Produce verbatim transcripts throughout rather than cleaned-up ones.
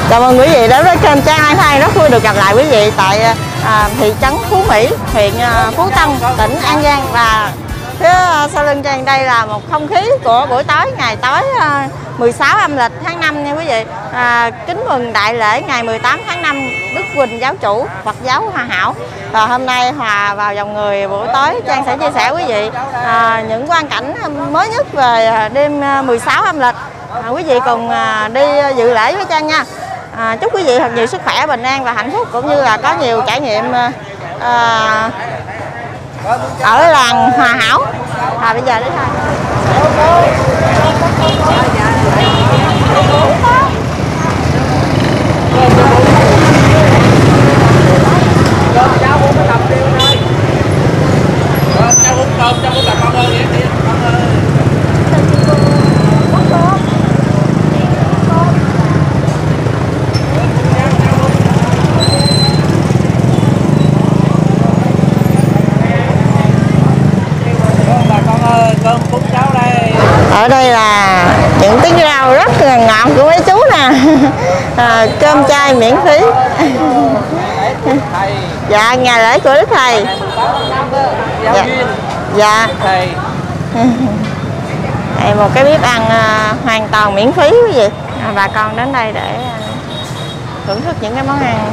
Chào mừng quý vị đến với kênh Trang An Khang. Rất vui được gặp lại quý vị tại à, thị trấn Phú Mỹ, huyện à, Phú Tân, tỉnh An Giang. Và phía à, sau lưng Trang đây là một không khí của buổi tối ngày tối à, mười sáu âm lịch tháng năm nha quý vị. À, kính mừng đại lễ ngày mười tám tháng năm Đức Quỳnh giáo chủ Phật giáo Hòa Hảo. Và hôm nay hòa vào dòng người buổi tối, Trang sẽ chia sẻ quý vị à, những quang cảnh mới nhất về đêm mười sáu âm lịch. À, quý vị cùng à, đi dự lễ với Trang nha. À, chúc quý vị thật nhiều sức khỏe, bình an và hạnh phúc, cũng như là có nhiều trải nghiệm à, ở làng Hòa Hảo. À, bây giờ đi thôi. Ở đây là những tiếng rau rất là ngọt của mấy chú nè. À, cơm chay miễn phí. Dạ, ngày lễ của Đức Thầy. Dạ, dạ. Đây, một cái bếp ăn à, hoàn toàn miễn phí quý vị. À, bà con đến đây để à, thưởng thức những cái món ăn.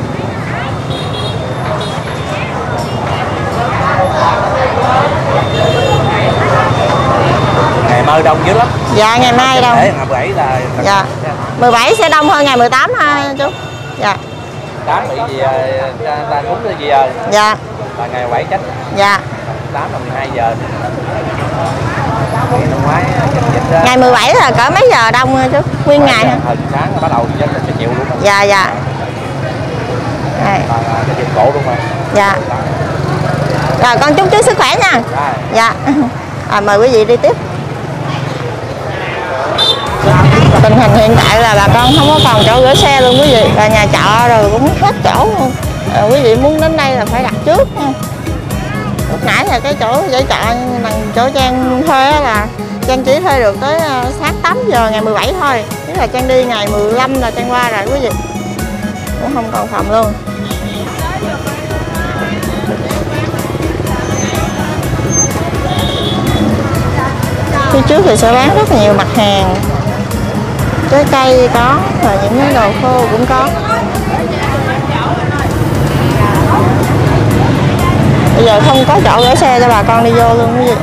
Ngày mai đông dữ lắm. Dạ, ngày mai đông. Ngày mười bảy là dạ. mười bảy sẽ đông hơn ngày mười tám ha chú. Dạ. tám bị gì ta cúng cái gì giờ? Dạ. Là ngày bảy chắc. Dạ. tám là mười hai giờ. Ngày năm ngoái ngày mười bảy là cỡ mấy giờ đông chú? Nguyên ngày hả? Hồi sáng bắt đầu dân là chịu luôn. Dạ dạ. Đây. Là cái dịch cổ luôn mà. Dạ. Rồi con chúc chú sức khỏe nha. Rồi. Dạ. À, mời quý vị đi tiếp. Tình hình hiện tại là bà con không có còn chỗ gửi xe luôn quý vị, và nhà trọ rồi cũng hết chỗ luôn. À, quý vị muốn đến đây là phải đặt trước nha. Lúc nãy là cái chỗ gửi trọ bằng chỗ Trang thuê là Trang chỉ thuê được tới sáng tám giờ ngày mười bảy thôi. Tức là Trang đi ngày mười lăm là Trang qua rồi quý vị, cũng không còn phòng luôn. Phía trước thì sẽ bán rất là nhiều mặt hàng, trái cây có, và những cái đồ khô cũng có. Bây giờ không có chỗ gửi xe cho bà con đi vô luôn quý vị.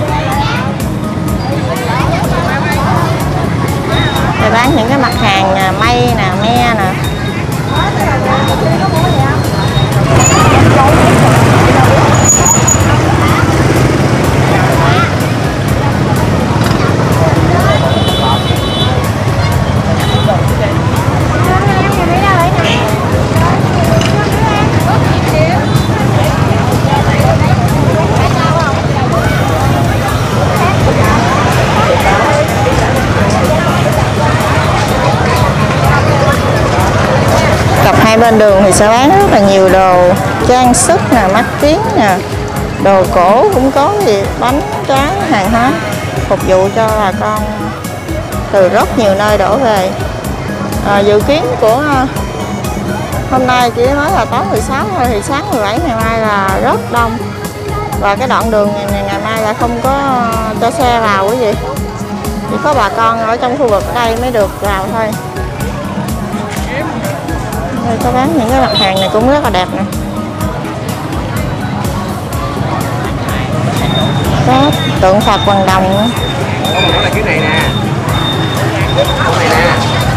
Để bán những cái mặt hàng mây nè, me nè. Hai bên đường thì sẽ bán rất là nhiều đồ trang sức nè, mắt kiếng nè, đồ cổ cũng có, gì bánh trái, hàng hóa phục vụ cho bà con từ rất nhiều nơi đổ về. À, dự kiến của hôm nay chỉ nói là tối mười sáu thôi, thì sáng mười bảy ngày mai là rất đông, và cái đoạn đường này ngày mai là không có cho xe vào quý vị, chỉ có bà con ở trong khu vực ở đây mới được vào thôi. Đây có bán những cái mặt hàng này cũng rất là đẹp nè. Có tượng Phật bằng đồng nữa. Đó là cái này nè. Cái này nè.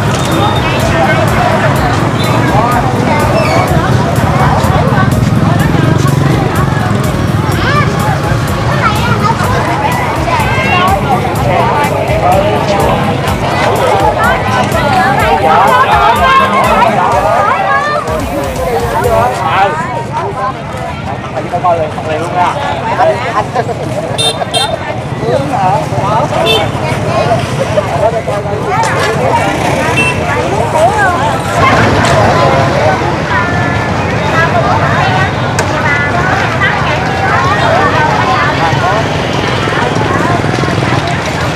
Coi liền, không liền luôn nha. Anh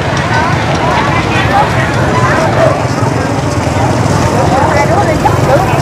Đúng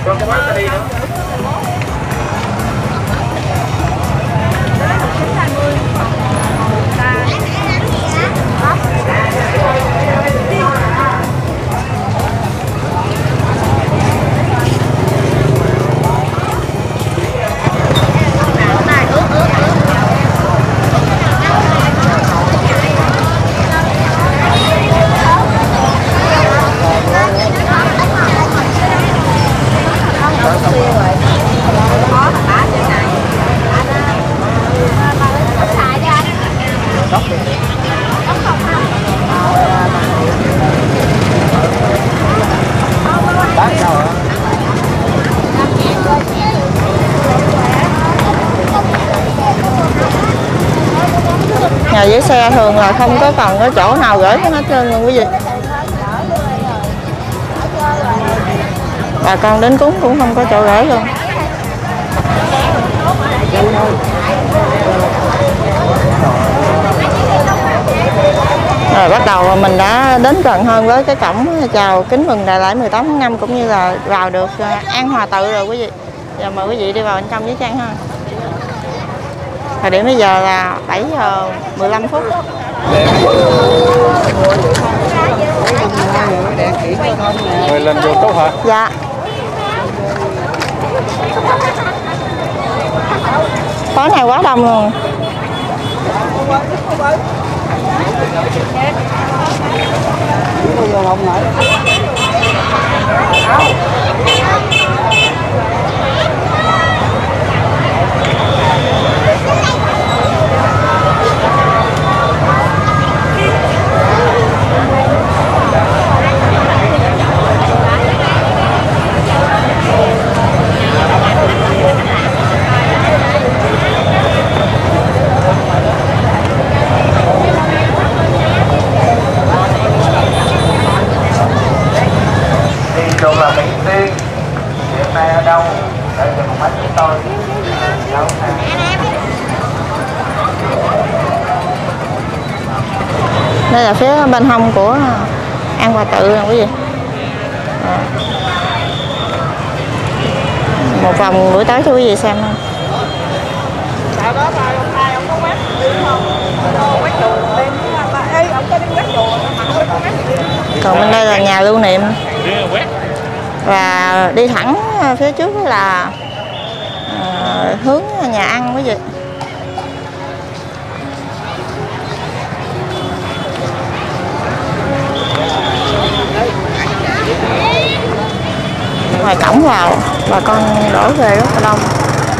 Cho cái bác ta đi nữa. Nhà với xe thường là không có còn có chỗ nào gửi hết trơn luôn quý vị. Bà con đến cúng cũng không có chỗ gửi luôn. Rồi bắt đầu mình đã đến gần hơn với cái cổng chào kính mừng Đại lễ mười tám tháng năm cũng như là vào được An Hòa Tự rồi quý vị. Giờ mời quý vị đi vào bên trong với Trang ha. Thời điểm bây giờ là bảy giờ mười lăm phút. Rồi lên vô tốt hả? Dạ. Tối này quá đông luôn. Trường là Mỹ Tiên, hiện nay ở đâu? Để cho một máy chúng tôi. Đâu nè. Đây là phía bên hông của An Hòa Tự nè quý vị. Một vòng buổi tối cho quý vị xem thôi. Còn bên đây là nhà lưu niệm. Và đi thẳng phía trước là à, hướng nhà ăn quý vị. Ngoài cổng vào bà con đổ về rất là đông.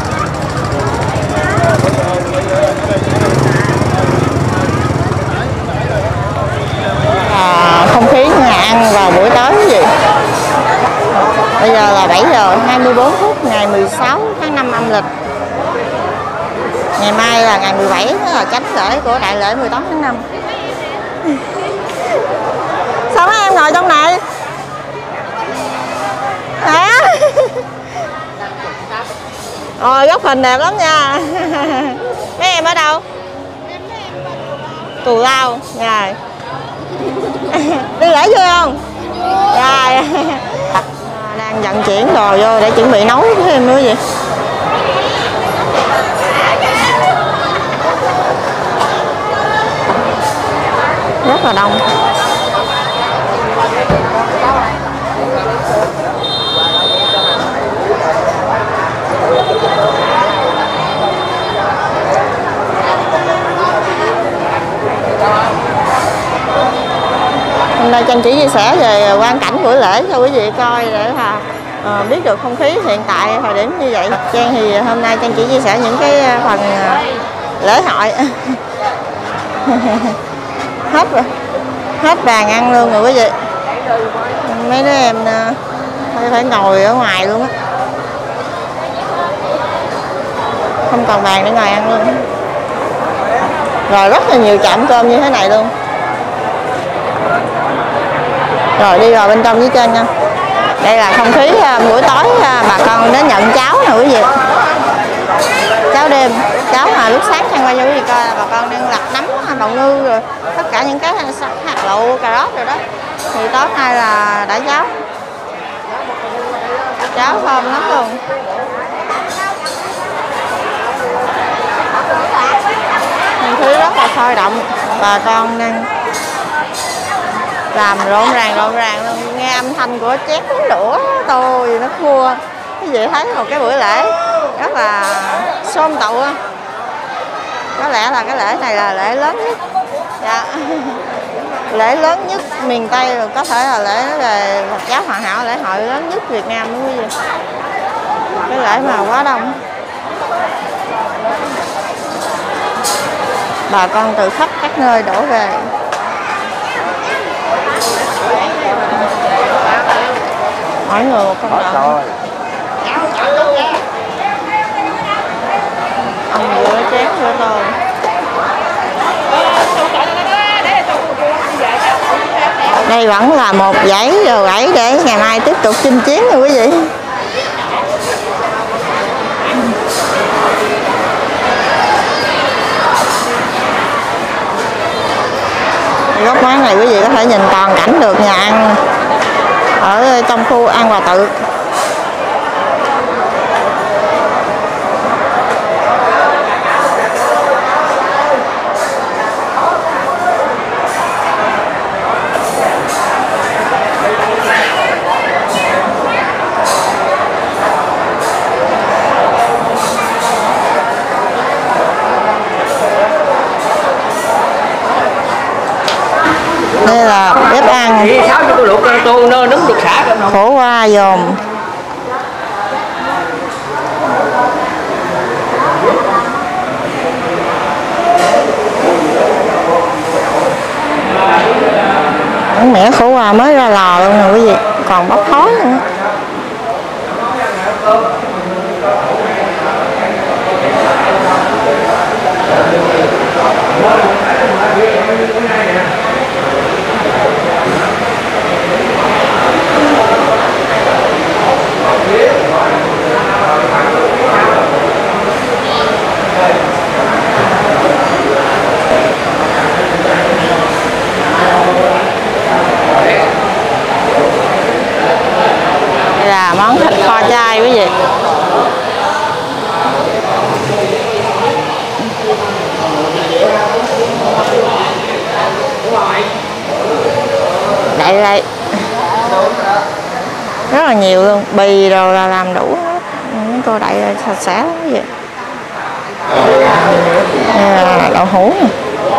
À, không khí nhà ăn vào buổi tối quý vị. Bây giờ là bảy giờ hai mươi bốn phút ngày mười sáu tháng năm âm lịch. Ngày mai là ngày mười bảy, đó là chánh lễ của đại lễ mười tám tháng năm. Sao mấy em ngồi trong này? Hả? Rồi góc hình đẹp lắm nha. Mấy em ở đâu? Cù Lao. Rồi. Đi lễ chưa không? Rồi. Đang vận chuyển đồ vô để chuẩn bị nấu với em nữa gì. Rất là đông. Hôm nay Trang chỉ chia sẻ về quan cảnh buổi lễ cho quý vị coi để là à, biết được không khí hiện tại thời điểm như vậy. Trang thì hôm nay Trang chỉ chia sẻ những cái phần lễ hội. Hết rồi, hết bàn ăn luôn rồi quý vị. Mấy đứa em phải, phải ngồi ở ngoài luôn á, không còn bàn để ngồi ăn luôn. Rồi rất là nhiều chạm cơm như thế này luôn. Rồi đi vào bên trong với trên nha. Đây là không khí buổi tối bà con đến nhận cháo nè quý vị. Cháo đêm, cháo mà lúc sáng Trang quay cho quý vị coi là bà con đang lặt nấm, bào ngư rồi tất cả những cái hạt lựu, cà rốt rồi đó. Thì tối nay là đã cháo. cháo thơm lắm luôn. Không khí rất là sôi động, bà con đang làm rộn ràng rộn ràng luôn, nghe âm thanh của chén đũa tô gì nó khua. Cái gì thấy một cái buổi lễ rất là xôm tụ. Có lẽ là cái lễ này là lễ lớn nhất. Dạ. Lễ lớn nhất miền Tây, rồi có thể là lễ về Phật giáo Hòa Hảo, lễ hội lớn nhất Việt Nam đúng không? Cái lễ mà quá đông, bà con từ khắp các nơi đổ về. Mỗi người một con lợn. Ông rửa chén rửa tô. Đây vẫn là một dãy đồ gãy để ngày mai tiếp tục chinh chiến nha quý vị. Góc máng này quý vị có thể nhìn toàn cảnh được nhà ăn ở trong khu An Hòa Tự. Đây là bếp ăn khổ qua dồn. Món mẻ khổ qua mới ra lò luôn nè quý vị, còn bốc khói nữa. Đây là món thịt kho chay quý vị. Đây đây, rất là nhiều luôn, bì rồi là làm đủ hết. Mấy cô đậy sạch sẽ lắm quý vị. Đây là đậu hũ này.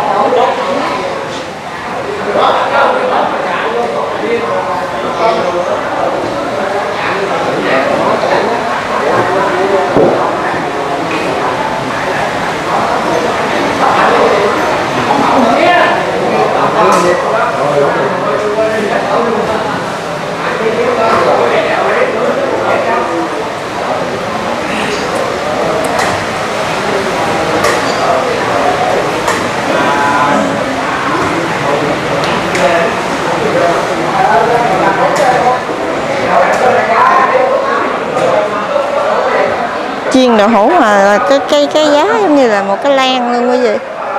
Chiên đậu hũ mà cái cái cái giá giống như là một cái lan luôn quý vị.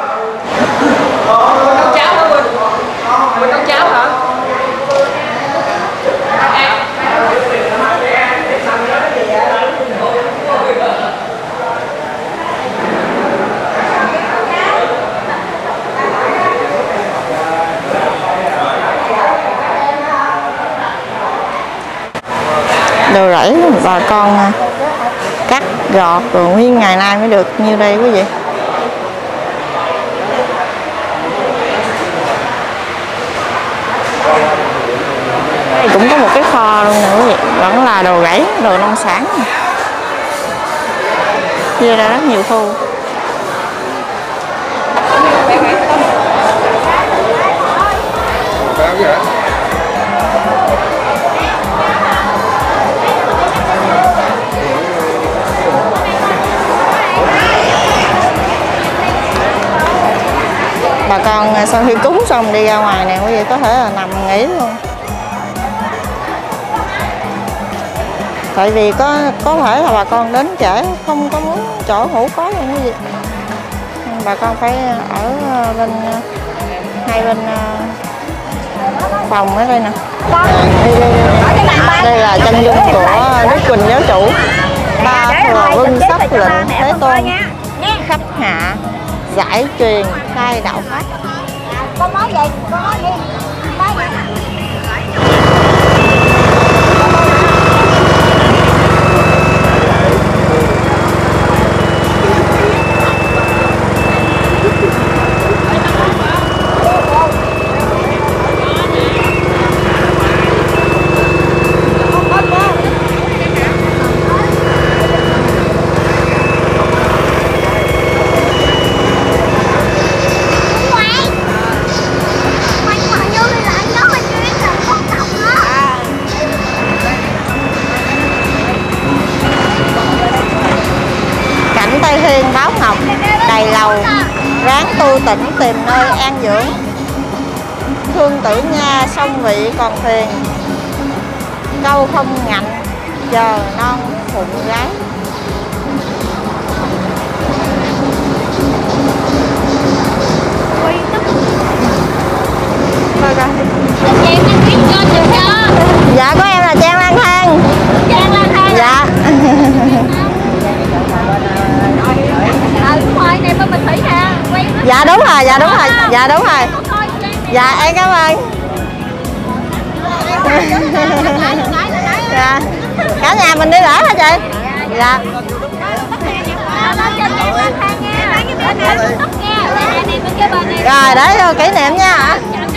Nấu cháo hả Quỳnh? Quỳnh nấu cháo hả? Đồ rẫy bà con cắt gọt rồi nguyên ngày nay mới được như đây quý vị. Đây cũng có một cái kho luôn nè quý vị, vẫn là đồ rẫy, đồ nông sản. Chia ra rất nhiều khu. Bà con sau khi cúng xong đi ra ngoài nè quý vị, có thể là nằm nghỉ luôn. Tại vì có có thể là bà con đến trễ không có muốn chỗ ngủ có luôn quý vị. Bà con phải ở bên hai bên phòng ở đây nè. Đây là chân dung của Đức Quỳnh Giáo Chủ, ba thừa vâng sắc lệnh Thế Tôn, khắp hạ giải truyền khai đạo pháp. Con nói vậy, con nói đi. Thiên báo ngọc đầy lầu, ráng tu tỉnh tìm nơi an dưỡng. Thương tử Nga song vị còn phiền, câu không ngạnh chờ non phụng gái. Thôi coi. Dạ của em là Trang Lang Thang. Trang Lang Thang. Dạ. Này bên mình Thủy ha. Dạ đúng rồi, dạ đúng rồi, dạ đúng rồi. Dạ em cảm ơn. Dạ. Cả nhà mình đi lễ hả chị? Dạ. Rồi đấy vô kỷ niệm nha.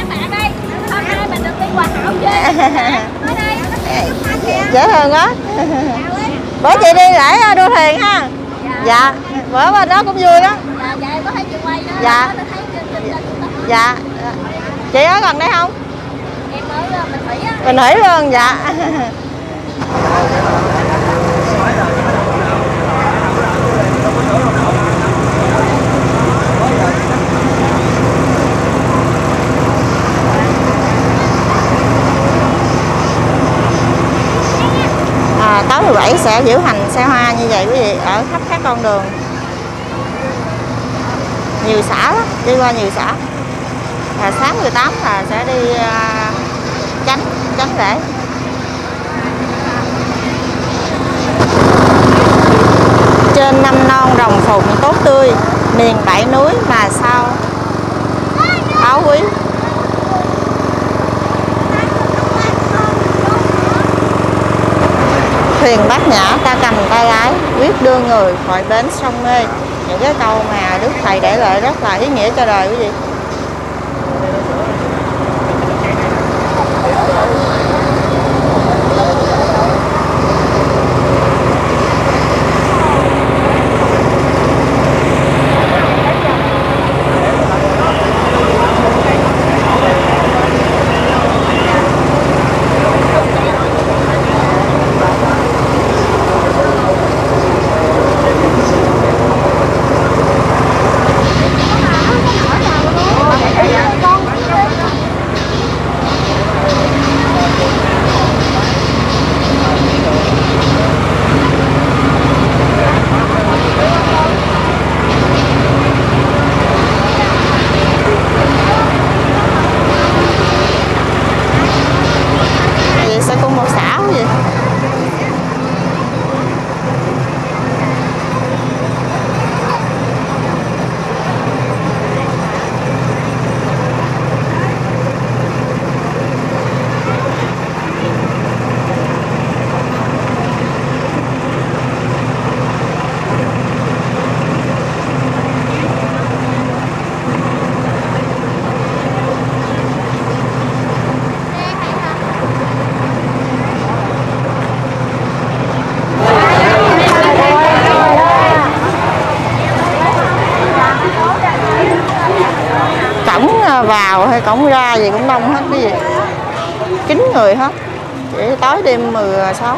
Dễ thương quá. Bữa chị đi lễ đua thuyền ha. Dạ. Bữa bên đó cũng vui đó. Dạ, dạ em có thấy chị quay đó. Dạ. Dạ. Chị ở gần đây không? Em ở Bình Thủy á. Bình Thủy luôn, dạ. À, tối mười bảy sẽ diễu hành xe hoa như vậy quý vị ở khắp các con đường, nhiều xã đó, đi qua nhiều xã. À, sáng mười tám là sẽ đi uh, tránh tránh lễ. Trên năm non rồng phụng tốt tươi, miền bảy núi mà sao báo quý. Thuyền Bát Nhã ta cầm tay ái, quyết đưa người khỏi bến sông mê. Những cái câu mà Đức Thầy để lại rất là ý nghĩa cho đời quý vị. Vào hay cổng ra gì cũng đông hết, cái gì kín người hết, chỉ tối đêm mười sáu.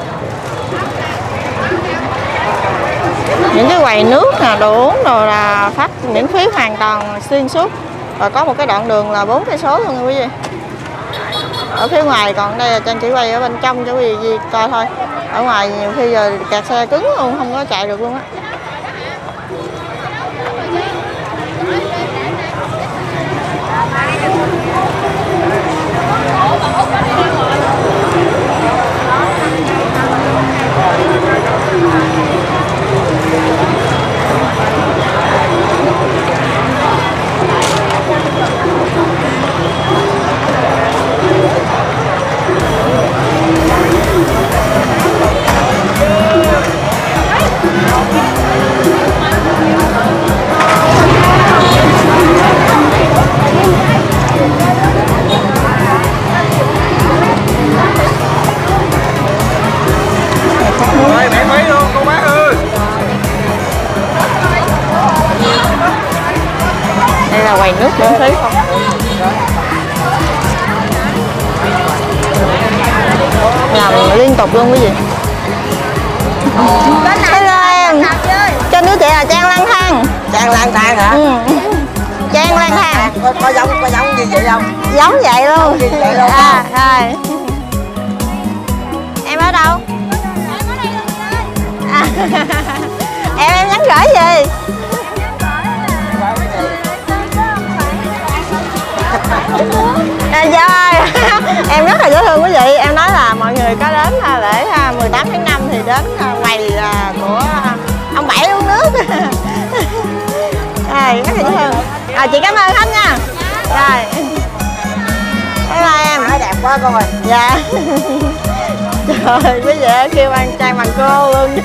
Những cái quầy nước nè, đồ uống rồi là phát miễn phí hoàn toàn xuyên suốt, và có một cái đoạn đường là bốn cây số luôn nha quý vị. Ở phía ngoài, còn đây là Trang chỉ quay ở bên trong cho quý vị coi thôi. Ở ngoài nhiều khi giờ kẹt xe cứng luôn, không có chạy được luôn á. phí không. Làm liên tục luôn quý vị. Hello em. Trên đứa chị là Trang lang thang. Trang lang thang hả? Ừ. Trang lang thang. Có, có giống có giống gì vậy không? Giống vậy luôn. Giống vậy luôn. À, rồi. Em ở đâu? À, em em nhắn gửi gì? À, dạ, em rất là dễ thương quý vị. Em nói là mọi người có đến lễ mười tám tháng năm thì đến quầy của ông Bảy uống nước. Rồi, rất là dễ thương. À, chị cảm ơn Khánh nha. Rồi. Bye bye em. Nói đẹp quá con ơi. Dạ. Trời, quý vị kêu ăn chay bằng cô luôn.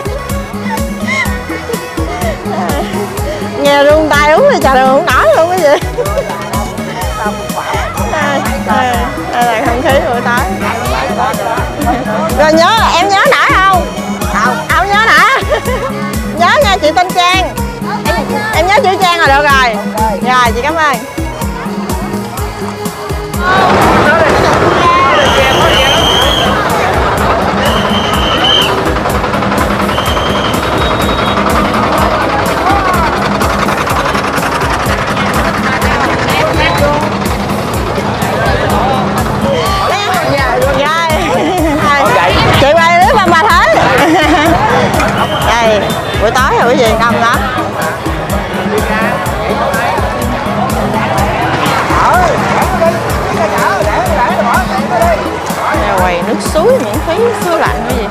Nghe run tay uống thì trà đường không nổi luôn quý vị. Đây, đây là không khí buổi tối. Rồi nhớ, em nhớ nổi không? Không, không nhớ nổi. Nhớ nha chị tên Trang. Em, em nhớ chữ Trang là được rồi. Rồi, chị cảm ơn. Chị quay clip ba ba thế. Đây, buổi tối rồi quý vị đông lắm. Đây, quầy nước suối miễn phí, suối lạnh quý vị.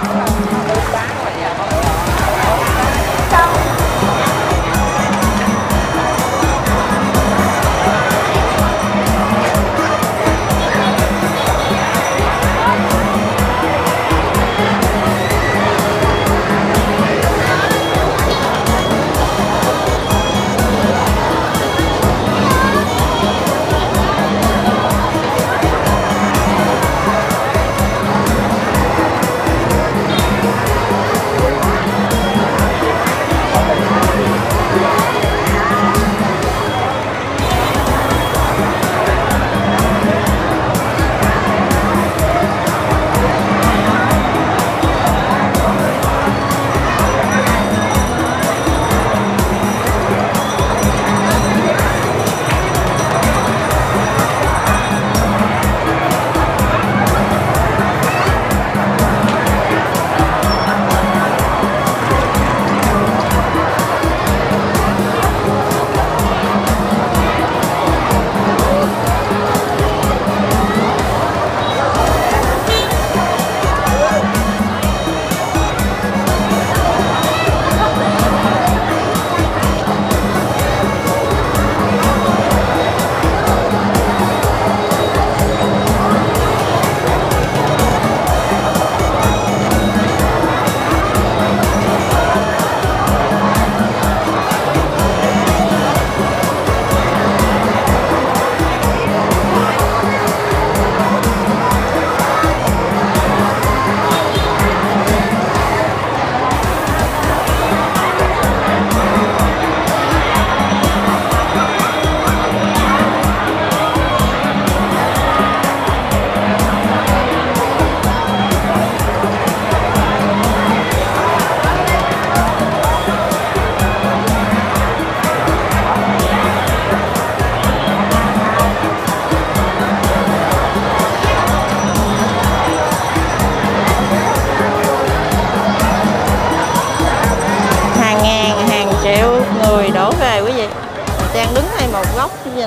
Trang đứng ngay một góc nhìn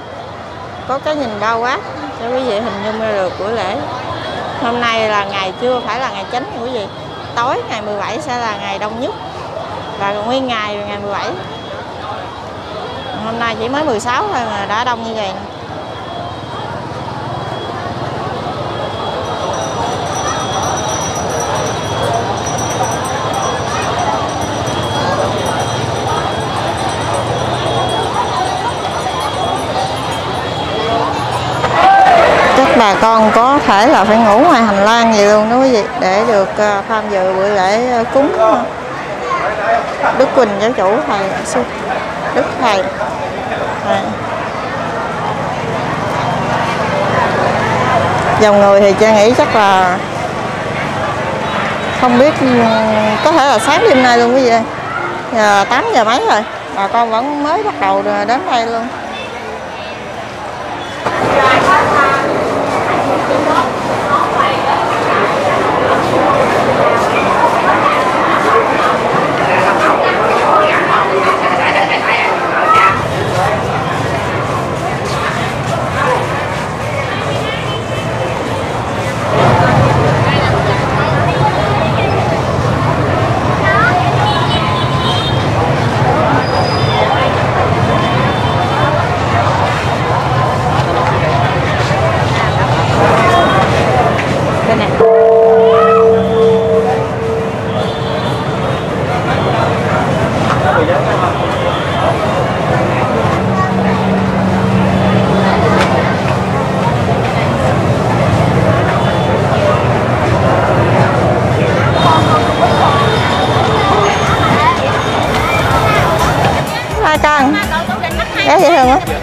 có cái nhìn bao quát cho quý vị hình dung ra được buổi lễ. Hôm nay là ngày chưa phải là ngày chính nha quý vị. Tối ngày mười bảy sẽ là ngày đông nhất và nguyên ngày ngày mười bảy. Hôm nay chỉ mới mười sáu thôi mà đã đông như vậy nè. Bà con có thể là phải ngủ ngoài hành lang gì luôn đó quý vị để được tham dự buổi lễ cúng Đức Quỳnh giáo chủ thầy Đức thầy. Đây. Dòng người thì Trang nghĩ chắc là không biết, có thể là sáng đêm nay luôn quý vị. Giờ tám giờ mấy rồi, bà con vẫn mới bắt đầu đến đây luôn. Hai con bé dễ thương quá.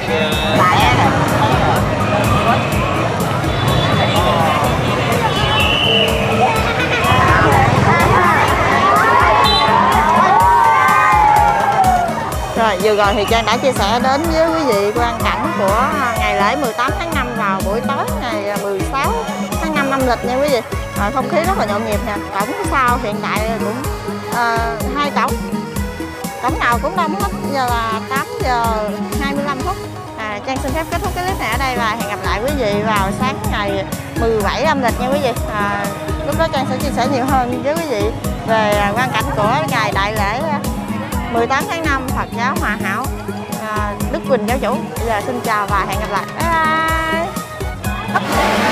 Rồi vừa rồi thì Trang đã chia sẻ đến với quý vị quang cảnh của ngày lễ mười tám tháng năm vào buổi tối ngày mười sáu tháng năm âm lịch nha quý vị. À, không khí rất là nhộn nhịp nè. Cổng sau hiện tại cũng uh, hai cổng, cổng nào cũng đông hết. Giờ là tám giờ hai mươi lăm phút. À, Trang xin phép kết thúc cái clip này ở đây và hẹn gặp lại quý vị vào sáng ngày mười bảy âm lịch nha quý vị. À, lúc đó Trang sẽ chia sẻ nhiều hơn với quý vị về quang cảnh của ngày đại lễ mười tám tháng năm Phật giáo Hòa Hảo à, Đức Quỳnh Giáo Chủ. Bây giờ xin chào và hẹn gặp lại. Bye bye.